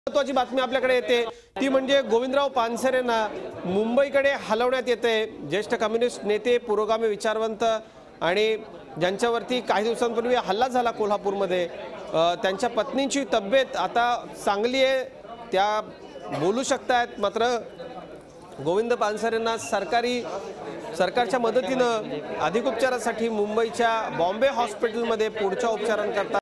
महत्त्वाची बातमी आपल्याकडे येते ती म्हणजे गोविंदराव पानसरेंना मुंबईकडे हलवण्यात येते। ज्येष्ठ कम्युनिस्ट नेते, पुरोगामी विचारवंत आणि ज्यांच्यावरती काही दिवसांपूर्वी हल्ला झाला कोल्हापूरमध्ये, त्यांच्या पत्नीची तब्येत आता चांगली आहे, त्या बोलू शकतात। मात्र गोविंद पानसरेंना सरकारच्या मदतीने अधिक उपचारासाठी मुंबईच्या बॉम्बे हॉस्पिटलमध्ये पुढच्या उपचारांकरता